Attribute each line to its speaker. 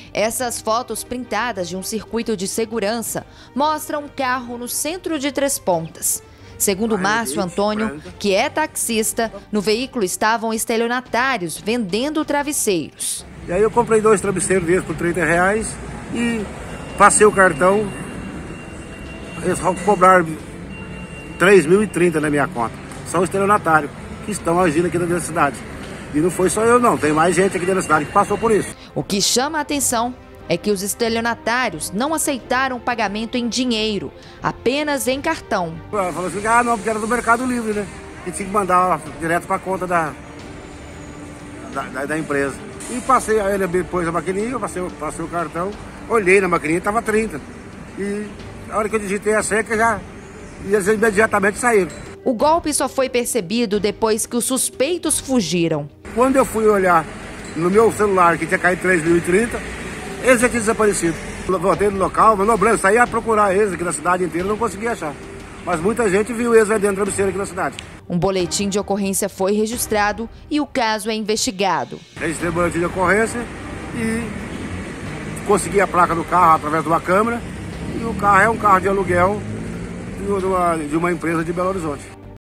Speaker 1: Essas fotos printadas de um circuito de segurança mostram um carro no centro de Três Pontas. Segundo Márcio Antônio, que é taxista, no veículo estavam estelionatários vendendo travesseiros.
Speaker 2: E aí eu comprei 2 travesseiros desses por R$30 e passei o cartão. Eles cobraram R$3.030 na minha conta. São estelionatários que estão agindo aqui dentro da cidade. E não foi só eu não, tem mais gente aqui dentro da cidade que passou por isso.
Speaker 1: O que chama a atenção é que os estelionatários não aceitaram o pagamento em dinheiro, apenas em cartão.
Speaker 2: Falou assim, não, porque era do Mercado Livre, né? Que tinha que mandar direto para a conta da empresa. E passei, aí ele pôs a maquininha, eu passei o cartão, olhei na maquininha, estava 30. E a hora que eu digitei a senha, eles imediatamente saíram.
Speaker 1: O golpe só foi percebido depois que os suspeitos fugiram.
Speaker 2: Quando eu fui olhar no meu celular, que tinha caído R$3.030, eles já tinham desaparecido. Eu voltei no local, manobrando, saí a procurar eles aqui na cidade inteira, não consegui achar. Mas muita gente viu eles vendendo travesseiro aqui na cidade.
Speaker 1: Um boletim de ocorrência foi registrado e o caso é investigado.
Speaker 2: Registrei o boletim de ocorrência e consegui a placa do carro através de uma câmera. E o carro é um carro de aluguel de uma empresa de Belo Horizonte.